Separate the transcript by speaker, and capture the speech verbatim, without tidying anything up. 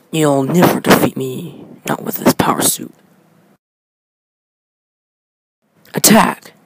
Speaker 1: You'll never defeat me, not with this power suit. Attack!